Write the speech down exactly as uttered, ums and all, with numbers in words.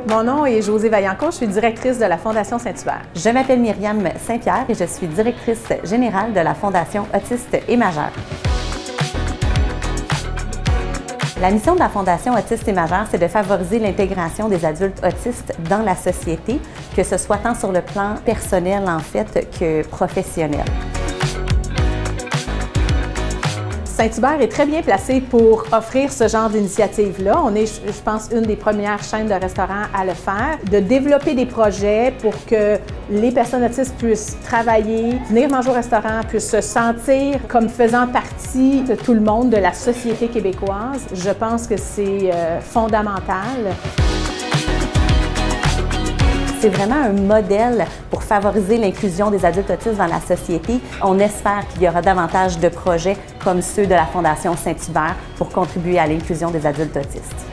Mon nom est Josée Vaillancourt, je suis directrice de la Fondation Saint-Hubert. Je m'appelle Myriam Saint-Pierre et je suis directrice générale de la Fondation Autistes et Majeurs. La mission de la Fondation Autistes et Majeurs, c'est de favoriser l'intégration des adultes autistes dans la société, que ce soit tant sur le plan personnel en fait que professionnel. Saint-Hubert est très bien placé pour offrir ce genre d'initiative-là. On est, je pense, une des premières chaînes de restaurants à le faire, de développer des projets pour que les personnes autistes puissent travailler, venir manger au restaurant, puissent se sentir comme faisant partie de tout le monde, de la société québécoise. Je pense que c'est euh, fondamental. C'est vraiment un modèle pour favoriser l'inclusion des adultes autistes dans la société. On espère qu'il y aura davantage de projets comme ceux de la Fondation Saint-Hubert pour contribuer à l'inclusion des adultes autistes.